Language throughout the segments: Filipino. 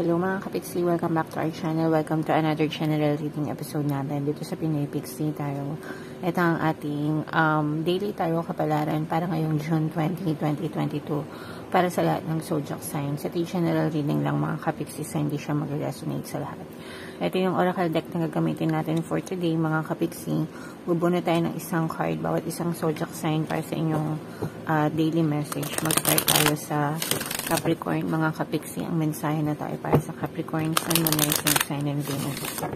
Hello mga kapixie, welcome back to our channel. Welcome to another general reading episode natin dito sa Pinoy Pixie Tarot. Ito ang ating daily tarot kapalaran para ngayong June 20, 2022 para sa lahat ng zodiac signs. Ito yung general reading lang mga kapixie, so hindi siya mag-resonate sa lahat. Ito yung oracle deck na gagamitin natin for today mga kapixie. Bubuno tayo ng isang card, bawat isang zodiac sign para sa inyong daily message. Mag-start tayo sa Capricorn, mga kapixie. Ang mensahe na tayo para sa Capricorn, Sun, Moon, Rising Sign, and Venus.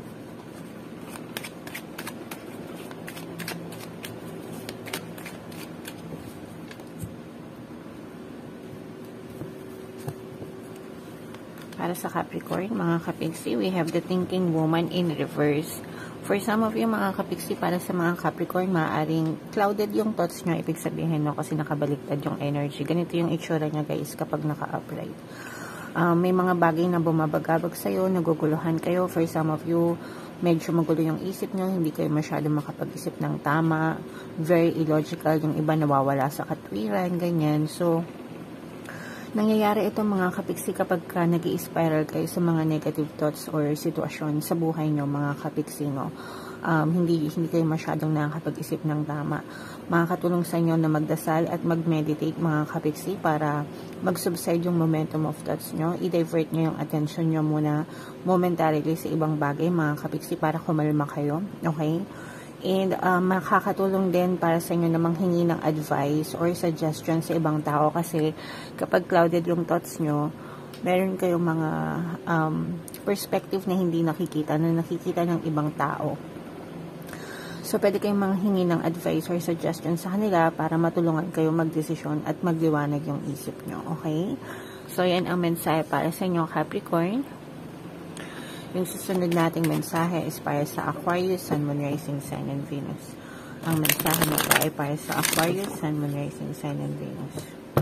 Para sa Capricorn, mga kapixie, we have the Thinking Woman in reverse. For some of you, mga kapixie, para sa mga Capricorn, maaaring clouded yung thoughts nyo, ibig sabihin, no, kasi nakabaliktad yung energy. Ganito yung itsura niya, guys, kapag naka-upright. May mga bagay na bumabagabag sa'yo, naguguluhan kayo. For some of you, medyo magulo yung isip nyo, hindi kayo masyado makapag-isip ng tama. Very illogical, yung iba nawawala sa katwiran, ganyan. So, nangyayari ito mga kapixie kapag nag-i-spiral kayo sa mga negative thoughts or sitwasyon sa buhay nyo mga kapixie, no? Hindi kayo masyadong nakakapag-isip ng tama. Makakatulong sa inyo na magdasal at mag-meditate mga kapixie para mag-subside yung momentum of thoughts nyo. I-divert nyo yung attention nyo muna momentarily sa ibang bagay mga kapixie para kumalma kayo. Okay? And makakatulong din para sa inyo na manghingi ng advice or suggestion sa ibang tao kasi kapag clouded yung thoughts nyo, meron kayong mga perspective na hindi nakikita, na nakikita ng ibang tao. So, pwede kayong manghingi ng advice or suggestion sa kanila para matulungan kayo magdesisyon at magliwanag yung isip nyo. Okay? So, yan ang mensahe para sa inyo, Capricorn. Yung susunod nating mensahe is para sa Aquarius, Sun, Moon, Rising Sign, and Venus. Ang mensahe na ito ay para sa Aquarius, Sun, Moon, Rising Sign, and Venus.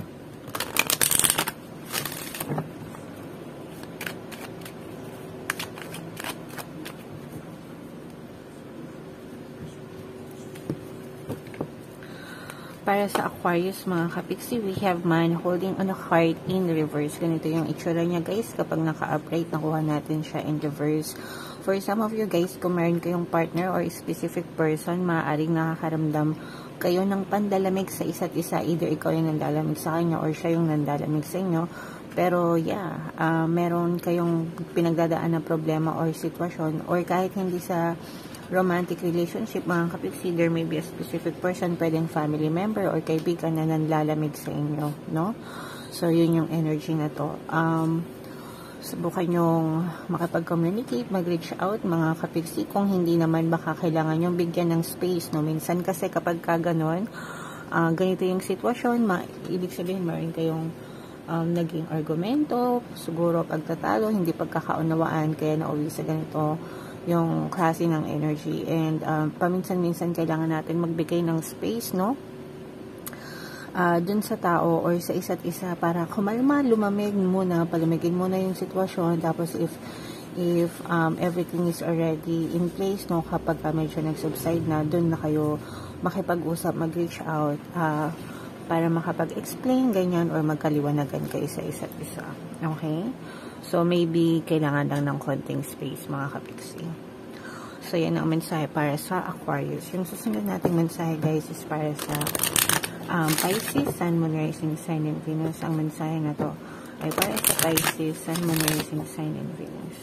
Para sa Aquarius, mga kapixie, we have man holding on a card in reverse. Ganito yung itsura niya, guys. Kapag naka-upright, nakuha natin siya in reverse. For some of you, guys, kung meron kayong partner or specific person, maaaring nakakaramdam kayo ng pandalamig sa isa't isa. Either ikaw yung nandalamig sa kanya or siya yung nandalamig sa inyo. Pero, yeah, meron kayong pinagdadaan na problema or sitwasyon or kahit hindi sa romantic relationship, mga kapixie, there may be a specific person, pwedeng family member or kaibigan na nanlalamig sa inyo, no? So, yun yung energy na to. Subukan nyong makapag-communicate, mag-reach out, mga kapixie. Kung hindi naman, baka kailangan nyong bigyan ng space, no? Minsan kasi kapag kaganon, ganito yung sitwasyon, ibig sabihin, maaaring kayong naging argumento, siguro pagtatalo, hindi pagkakaunawaan, kaya nauwi sa ganito yung klase ng energy. And paminsan-minsan kailangan natin magbigay ng space, no? Dun sa tao or sa isa't isa para kumalma, lumamig muna, palamigin muna yung sitwasyon. Tapos if everything is already in place, no, kapag medyo nag-subside na, dun na kayo makipag-usap, mag-reach out para makapag-explain, ganyan, or magkaliwanagan kayo sa isa't isa. Okay? So, maybe kailangan lang ng konting space, mga kapixie. So, yan ang mensahe para sa Aquarius. Yung susunod nating mensahe, guys, is para sa Pisces, Sun, Moon, Rising Sign, and Venus. Ang mensahe na to ay para sa Pisces, Sun, Moon, Rising Sign, and Venus.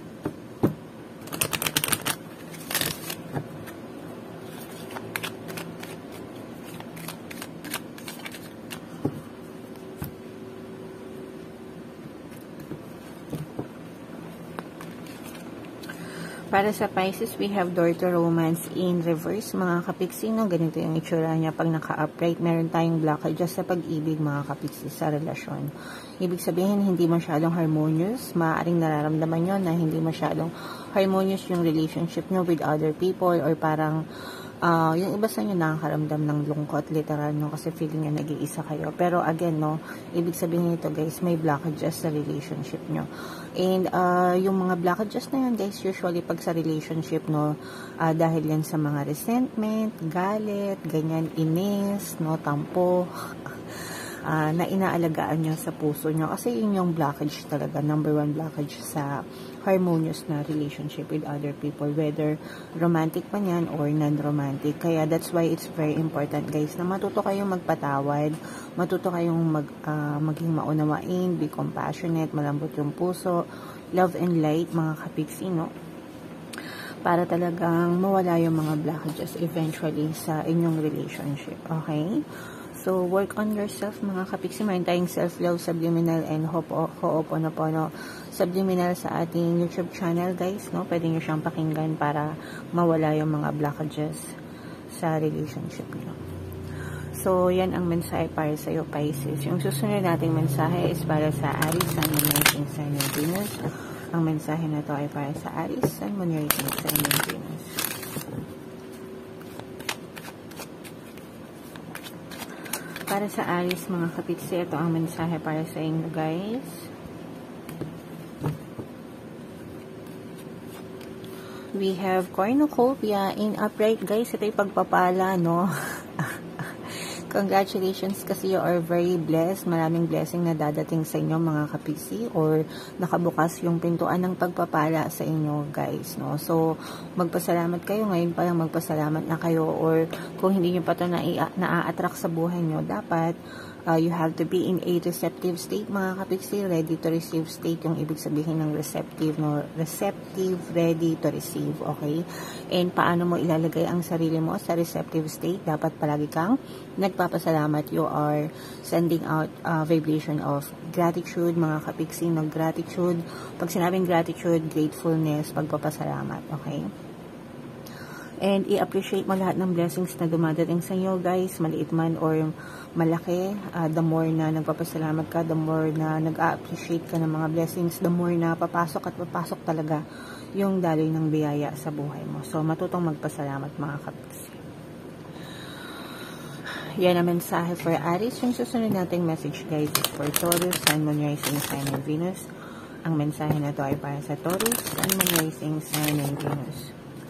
Para sa Pisces, we have Door to Romance in reverse, mga kapixie, no? Ganito yung itsura niya pag naka-upright. Meron tayong blockage sa pag-ibig, mga kapixie, sa relasyon. Ibig sabihin, hindi masyadong harmonious. Maaaring nararamdaman nyo na hindi masyadong harmonious yung relationship nyo with other people or parang yung iba sa inyo nakakaramdam ng lungkot, literal, no? Kasi feeling nyo nag-iisa kayo. Pero again, no, ibig sabihin nito, guys, may blockages sa relationship nyo. And yung mga blockages na yun, guys, usually pag sa relationship, no, dahil yan sa mga resentment, galit, ganyan, inis, no, tampo, na inaalagaan nyo sa puso nyo. Kasi yun yung blockage talaga, number 1 blockage sa harmonious na relationship with other people, whether romantic pa yan or non-romantic. Kaya that's why it's very important, guys, na matuto kayong magpatawad, matuto kayong maging maunawain, be compassionate, malambot yung puso, love and light, mga kapiksi, no? Para talagang mawala yung mga blockages eventually sa inyong relationship. Okay? So, work on yourself, mga kapiksi. Mayroon tayong self-love, subliminal, and ho'oponopono subliminal sa ating YouTube channel, guys. No? Pwede nyo siyang pakinggan para mawala yung mga blockages sa relationship nyo. So, yan ang mensahe para sa iyo, Pisces. Yung susunod nating mensahe is para sa Aries, Sun, Moon, Rising, Sign, and Venus. Ang mensahe na to ay para sa Aries, Sun, Moon, Rising, Sign, and Venus. Para sa Aries, mga kapiksi, ito ang mensahe para sa inyo, guys. We have Cornucopia in upright, guys. Ito yung pagpapala, no? Congratulations kasi you are very blessed. Maraming blessing na dadating sa inyo, mga kapiksi, or nakabukas yung pintuan ng pagpapala sa inyo, guys, no? So, magpasalamat kayo. Ngayon pa lang magpasalamat na kayo, or kung hindi nyo pa ito na-attract sa buhay nyo, dapat you have to be in a receptive state, mga kapiksi. Ready to receive state yung ibig sabihin ng receptive, no? Receptive, ready to receive, okay? And paano mo ilalagay ang sarili mo sa receptive state? Dapat palagi kang nagpapasalamat. You are sending out vibration of gratitude, mga kapiksi, no? Gratitude. Pag sinabing gratitude, gratefulness, pagpapasalamat, okay? And i-appreciate mo lahat ng blessings na dumadating sa inyo, guys, maliit man or malaki. The more na nagpapasalamat ka, the more na nag-appreciate ka ng mga blessings, the more na papasok at papasok talaga yung daloy ng biyaya sa buhay mo. So, matutong magpasalamat, mga kapiksi. Yan ang mensahe for Aries. Yung susunod nating message, guys, is for Taurus, Sun, Moon, Rising, Sign, and Venus. Ang mensahe na to ay para sa Taurus, Sun, Moon, Rising, Sign, and Venus.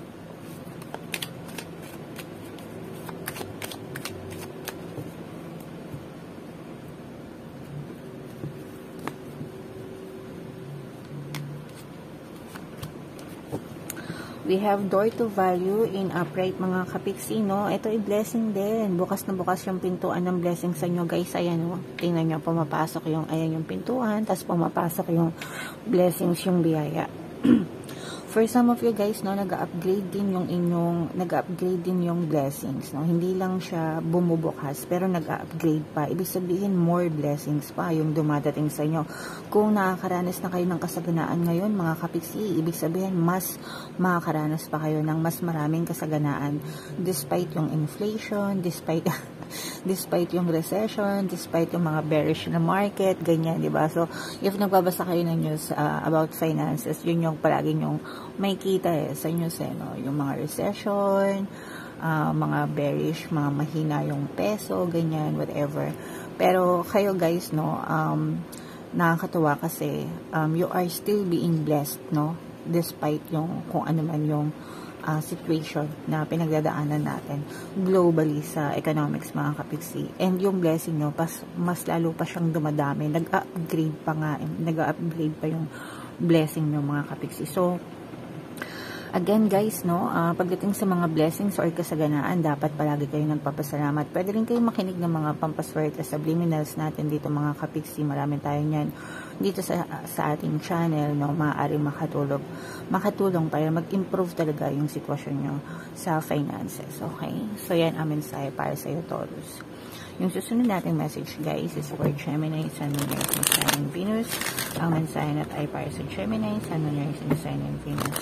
We have door to value in upright, mga kapiksi, no? Ito ay blessing din. Bukas na bukas yung pintuan ng blessing sa inyo, guys. Ayan, no? Tingnan nyo, pumapasok yung, ayan yung pintuan, tapos pumapasok yung blessings, yung biyaya. For some of you, guys, no, nag-upgrade din yung blessings, no? Hindi lang siya bumubukas, pero nag-upgrade pa. Ibig sabihin, more blessings pa yung dumadating sa inyo. Kung nakakaranas na kayo ng kasaganaan ngayon, mga kapiksi, ibig sabihin, mas makakaranas pa kayo ng mas maraming kasaganaan. Despite yung inflation, despite yung recession, despite yung mga bearish na market, ganyan, di ba? So, if nagbabasa kayo ng news about finances, yun yung palagi yung may kita sa news, no? Yung mga recession, mga bearish, mga mahina yung peso, ganyan, whatever. Pero kayo, guys, no, nakakatuwa kasi you are still being blessed, no? Despite yung kung ano man yung situation na pinagdadaanan natin globally sa economics, mga kapiksi. And yung blessing nyo, mas lalo pa siyang dumadami. Nag-upgrade pa yung blessing nyo, mga kapiksi. So, again, guys, no, pagdating sa mga blessings or kasaganaan, dapat palagi kayo nagpapasalamat. Pwede rin kayo makinig ng mga pampaswerte subliminals natin dito, mga kapiksi. Marami tayo niyan dito sa ating channel, no, maaaring makatulong para mag-improve talaga yung sitwasyon nyo sa finances, okay? So, yan ang mensahe para sa iyo, Taurus. Yung susunod nating message, guys, is for Gemini, Sun, Moon, Rising, Sign, and Venus. Ang mensahe na ay para sa Gemini, Sun, Moon, Rising, Sign, and Venus.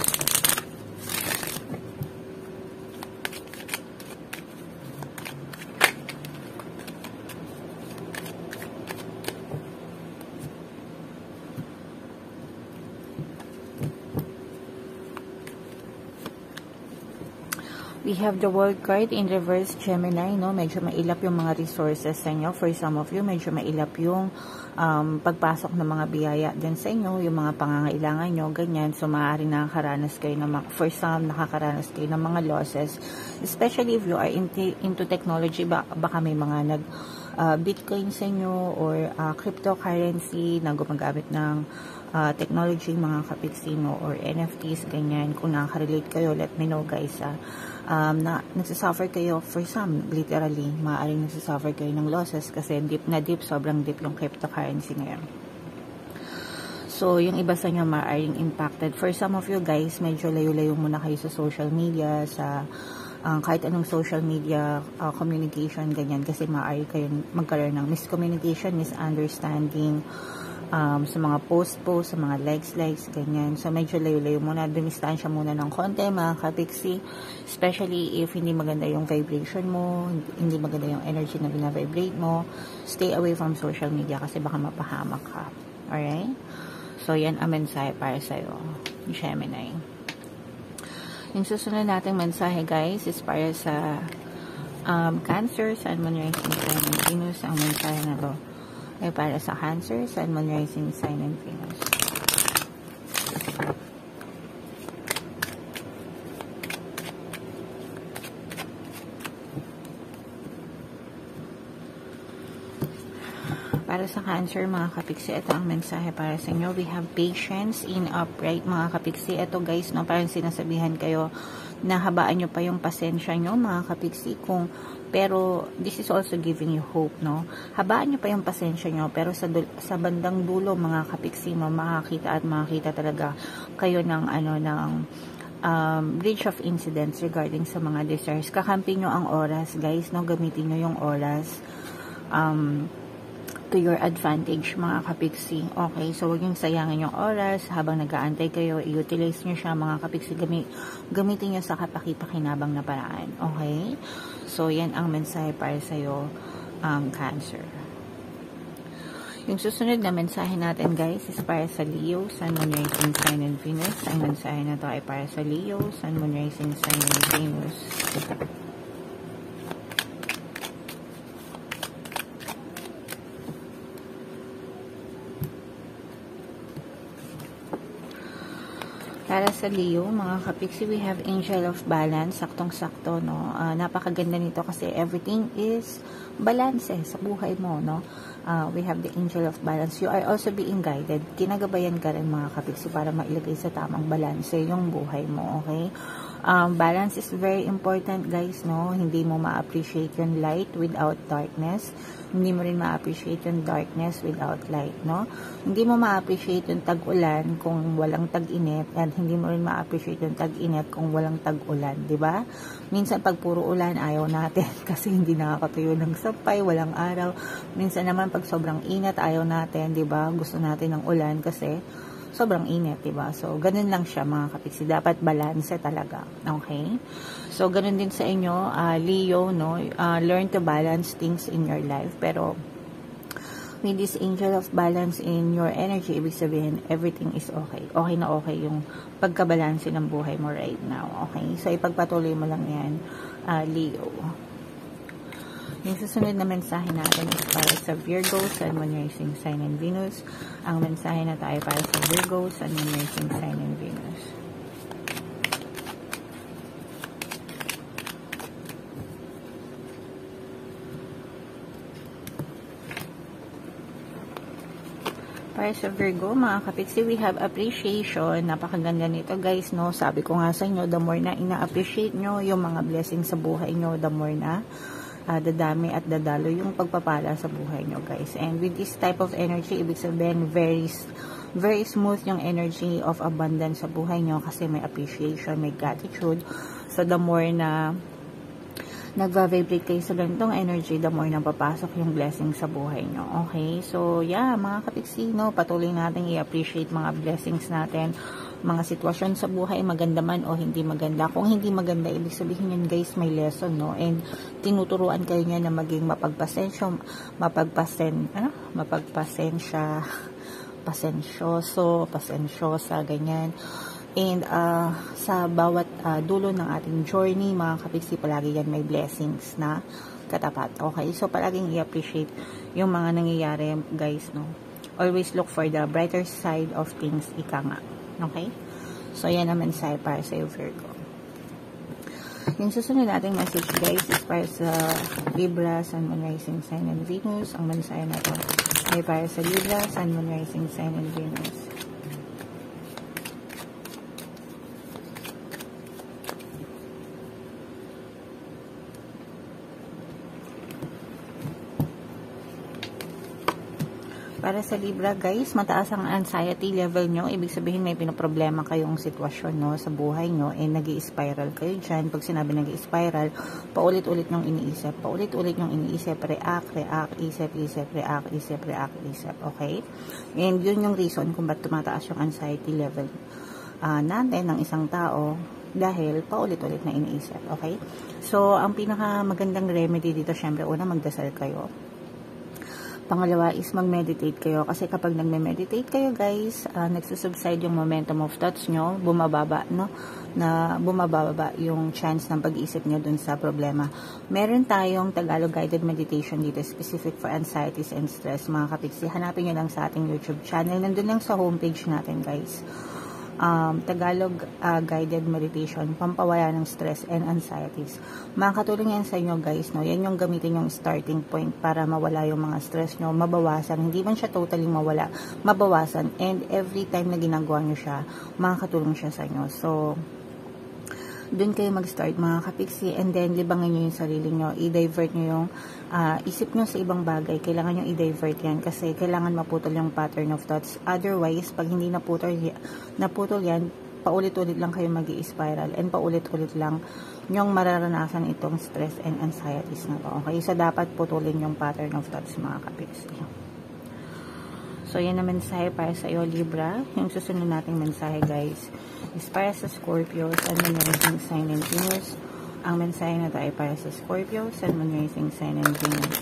We have the World card in reverse, Gemini, no? Medyo mailap yung mga resources sa inyo. For some of you, medyo mailap yung pagpasok ng mga biyaya din sa inyo, yung mga pangangailangan nyo, ganyan. So, maaaring nakakaranas kayo ng for some, nakakaranas kayo ng mga losses. Especially if you are into technology, baka may mga Bitcoin sa inyo or cryptocurrency na gumagamit ng technology, mga kapixino, or NFTs, ganyan. Kung nakaka-relate kayo, let me know guys. Na nagsasuffer kayo, for some, literally, maaaring nagsasuffer kayo ng losses kasi deep na deep, sobrang deep yung cryptocurrency ngayon. So, yung iba sa inyo maaaring impacted. For some of you guys, medyo layo-layo muna kayo sa social media, sa kahit anong social media communication, ganyan. Kasi maaari kayo magkaroon ng miscommunication, misunderstanding, sa mga post, sa mga likes, ganyan. So, medyo layo-layo muna. Dumistansya muna ng konti, mga kapiksi. Especially if hindi maganda yung vibration mo, hindi maganda yung energy na binavibrate mo. Stay away from social media kasi baka mapahamak ka. Alright? So, yan ang mensahe para sa'yo, Gemini. Yung susunod nating mensahe, guys, is para sa Cancer, Sun, Moon, Rising, Sign, and Venus. Ang mensahe na to ay para sa Cancer, Sun, Moon, Rising, Sign, and Venus. Para sa Cancer, mga kapiksi, ito ang mensahe para sa inyo. We have patience in upright, mga kapiksi. Ito guys, no, parang sinasabihan kayo na habaan nyo pa yung pasensya nyo, mga kapiksi. Pero this is also giving you hope, no? Habaan nyo pa yung pasensya nyo, pero sa bandang dulo, mga kapiksi, no, makakita talaga kayo ng bridge of incidents regarding sa mga desires. Kakampi nyo ang oras, guys, no? Gamitin nyo yung oras to your advantage, mga kapiksi. Okay, so huwag yung sayangin yung oras habang nag-aantay kayo, i-utilize nyo siya, mga kapiksi. Gamitin nyo sa kapaki-pakinabang na paraan. Okay, so yan ang mensahe para sa'yo, Cancer. Yung susunod na mensahe natin, guys, is para sa Leo, Sun, Moon, Rising, Sign, and Venus. Ang mensahe na to ay para sa Leo, Sun, Moon, Rising, Sign, and Venus. Para sa Leo, mga kapiksi, we have Angel of Balance, saktong-sakto, no? Napakaganda nito kasi everything is balance sa buhay mo, no? We have the Angel of Balance. You are also being guided. Kinagabayan ka rin, mga kapiksi, para mailagay sa tamang balance yung buhay mo, okay? Balance is very important, guys, no? Hindi mo ma-appreciate yung light without darkness. Hindi mo rin ma-appreciate yung darkness without light, no? Hindi mo ma-appreciate yung tag-ulan kung walang tag-init, at hindi mo rin ma-appreciate yung tag-init kung walang tag-ulan, di ba? Minsan pag puro ulan, ayaw natin kasi hindi nakakatuyo ng sampay, walang araw. Minsan naman pag sobrang init, ayaw natin, di ba? Gusto natin ng ulan kasi sobrang init, diba? So, ganun lang siya, mga kapiksi. Dapat balance talaga. Okay? So, ganun din sa inyo, Leo, no? Learn to balance things in your life. Pero, with this Angel of Balance in your energy, ibig sabihin, everything is okay. Okay na okay yung pagkabalanse ng buhay mo right now. Okay? So, ipagpatuloy mo lang yan, Leo. Yung susunod na mensahe natin is para sa Virgo, Sun, Moon, Rising, Sign, and Venus. Ang mensahe na tayo para sa Virgo, Sun, Moon, Rising, Sign, and Venus. Para sa Virgo, mga kapiksi, we have appreciation. Napakaganda nito, guys, no? Sabi ko nga sa inyo, the more na ina-appreciate nyo yung mga blessings sa buhay nyo, the more na dadami at dadalo yung pagpapala sa buhay nyo, guys. And with this type of energy, ibig sabihin, very smooth yung energy of abundance sa buhay nyo kasi may appreciation, may gratitude. So, the more na nag-vibrate kayo sa ganitong energy, the more na papasok yung blessing sa buhay nyo. Okay? So, yeah, mga kapiksi, no, patuloy natin i-appreciate mga blessings natin, mga sitwasyon sa buhay, maganda man o hindi maganda. Kung hindi maganda, ibig sabihin yun, guys, may lesson, no? And tinuturuan kayo niya na maging pasensyosa, ganyan. And sa bawat dulo ng ating journey, mga kapiksi, palagi yan may blessings na katapat. Okay? So, palaging i-appreciate yung mga nangyayari, guys, no? Always look for the brighter side of things, ika nga. Okay? So, yan ang mensahe para sa Virgo. Yung susunod nating message guys is para sa Libra, Sun, Moon, Rising Sign, and Venus. Ang mensahe na to ay para sa Libra, Sun, Moon, Rising Sign, and Venus. Para sa Libra, guys, mataas ang anxiety level nyo. Ibig sabihin, may pinoproblema kayong sitwasyon, no, sa buhay nyo. Nag-i-spiral kayo dyan. Pag sinabi nag-i-spiral, paulit-ulit nyong iniisip. Paulit-ulit nyong iniisip. React, isip, react. Okay? And yun yung reason kung ba't tumataas yung anxiety level natin ng isang tao. Dahil paulit-ulit na iniisip. Okay? So, ang pinaka magandang remedy dito, syempre, una, magdasal kayo. Pangalawa is mag-meditate kayo. Kasi kapag nagme-meditate kayo, guys, nagsusubside yung momentum of thoughts nyo, bumababa, no? Bumababa yung chance ng pag-iisip nyo dun sa problema. Meron tayong Tagalog guided meditation dito, specific for anxieties and stress, mga kapiksi. Hanapin nyo lang sa ating YouTube channel. Nandun lang sa homepage natin, guys. Tagalog guided meditation, pampawala ng stress and anxieties. Makakatulong yan sa inyo, guys, no? Yan yung gamitin yung starting point para mawala yung mga stress nyo, mabawasan. Hindi man siya totally mawala, mabawasan. And every time na ginagawa nyo siya, makakatulong siya sa inyo. So, doon kayo mag-start, mga kapiksi, and then libangin nyo yung sarili nyo, i-divert nyo yung isip nyo sa ibang bagay. Kailangan nyo i-divert yan kasi kailangan maputol yung pattern of thoughts. Otherwise, pag hindi naputol yan, paulit-ulit lang kayo mag-i-spiral and paulit-ulit lang nyong mararanasan itong stress and anxieties na to. Okay? So, dapat putulin yung pattern of thoughts, mga kapiksi. So, yan na mensahe para sa iyo, Libra. Yung susunod nating mensahe, guys, is para sa Scorpio, Sun, Moon, Rising Sign, and Venus. Ang mensahe na ito ay para sa Scorpio, Sun, Moon, Rising Sign, and Venus.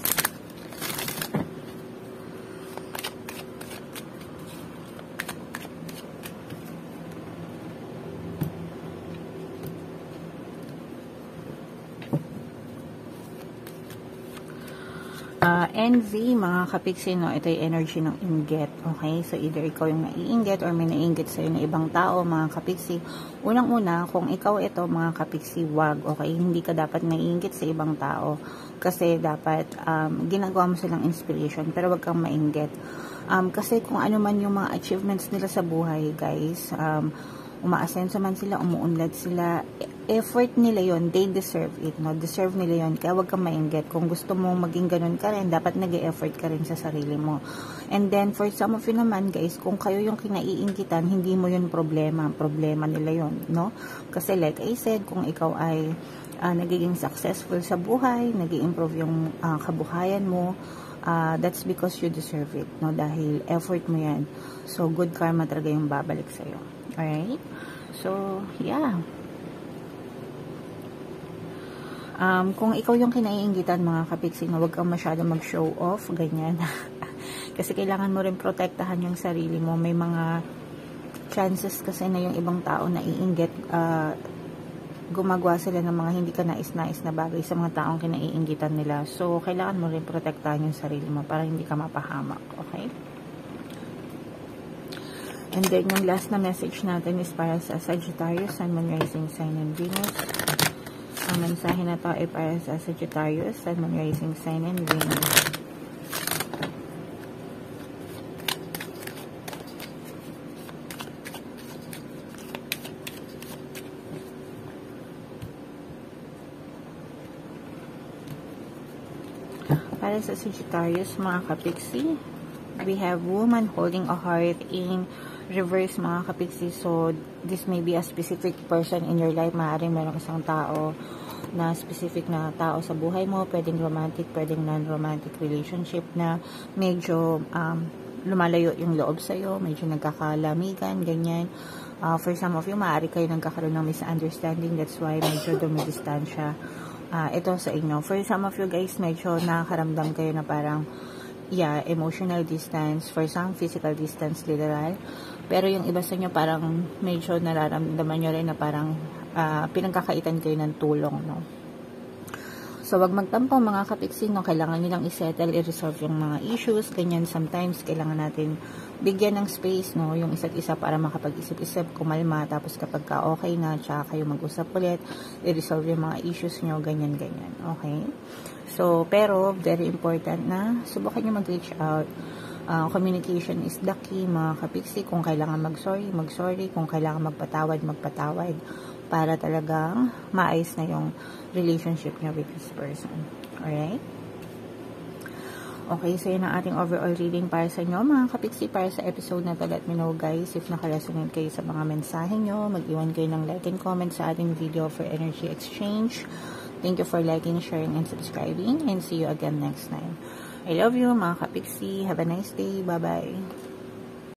Envy, mga kapiksi, no, ito yung energy ng inggit. Okay? So, either ikaw yung naiinggit or may naiinggit sa'yo na ibang tao, mga kapiksi. Unang-una, kung ikaw ito, mga kapiksi, wag. Okay? Hindi ka dapat naiinggit sa ibang tao. Kasi dapat, ginagawa mo silang inspiration, pero wag kang mainggit. Kasi kung ano man yung mga achievements nila sa buhay, guys, umaasenso man sila, umuunlad sila, effort nila yon, they deserve it, no? Deserve nila yon, kaya wag kang mainggit. Kung gusto mo maging ganun ka rin, dapat nag-e-effort ka rin sa sarili mo. And then, for some of you naman, guys, kung kayo yung kinaiinggitan, hindi mo yun problema nila yon, no? Kasi like I said, kung ikaw ay nagiging successful sa buhay, nag-i-improve yung kabuhayan mo, that's because you deserve it, no? Dahil effort mo yan. So, good karma talaga yung babalik sa'yo. Alright? So, yeah. Kung ikaw yung kinaiinggitan, mga kapiksi, na huwag kang masyado mag-show off, ganyan. Kasi kailangan mo rin protektahan yung sarili mo. May mga chances kasi na yung ibang tao na iinggit, gumagawa sila ng mga hindi ka nais-nais na bagay sa mga taong kinaiinggitan nila. So, kailangan mo rin protektahan yung sarili mo para hindi ka mapahamak. Okay? And then, yung last na message natin is para sa Sagittarius, Sun, Moon, Rising Sign, and Venus. Ang mensahe na to ay para sa Sagittarius, Sun, Moon, Rising Sign, and Venus. Para sa Sagittarius, mga kapiksi, we have woman holding a heart in reverse, mga kapiksi. So, this may be a specific person in your life. Maaaring meron isang tao na specific na tao sa buhay mo. Pwedeng romantic, pwedeng non-romantic relationship na medyo lumalayo yung loob sa'yo. Medyo nagkakalamigan, ganyan. For some of you, maaari kayo nagkakaroon ng misunderstanding. That's why medyo dumidistansya ito sa inyo. For some of you guys, medyo nakakaramdam kayo na parang emotional distance. For some, physical distance, literal. Pero yung iba sa inyo, parang medyo nararamdaman nyo rin na parang pinagkakaitan kayo ng tulong, no? So, wag magtampo mga kapiksi, no? Kailangan nilang i-settle, i-resolve yung mga issues, ganyan. Sometimes, kailangan natin bigyan ng space, no? Yung isa't isa para makapag-isip-isip, kumalma, tapos kapag ka okay na, tsaka kayo mag-usap ulit, i-resolve yung mga issues nyo, ganyan-ganyan. Okay? So, pero, very important na subukan nyo mag-reach out. Communication is the key, mga kapiksi. Kung kailangan mag-sorry, mag-sorry. Kung kailangan magpatawad, magpatawad. Para talagang maayos na yung relationship nyo with this person. Alright? Okay, so yun ang ating overall reading para sa inyo, mga kapiksi, para sa episode na to. Let me know, guys, if nakaresonate kayo sa mga mensahe nyo. Mag-iwan kayo ng like and comment sa ating video for energy exchange. Thank you for liking, sharing, and subscribing. And see you again next time. I love you, mga kapiksi. Have a nice day. Bye-bye.